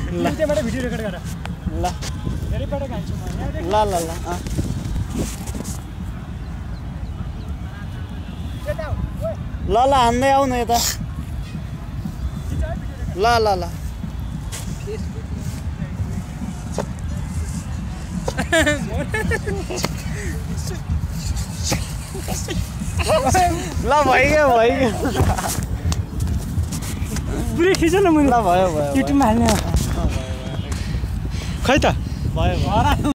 त्यहाँबाट video record गर ल धेरै पटक हान्छु म ल ल ल ल ल हान्दै आऊ न यता ल ल ल ल भइगयो पुरै खिच न मैले ल भयो भयो युट्युबमा हाल्ने खै त भयो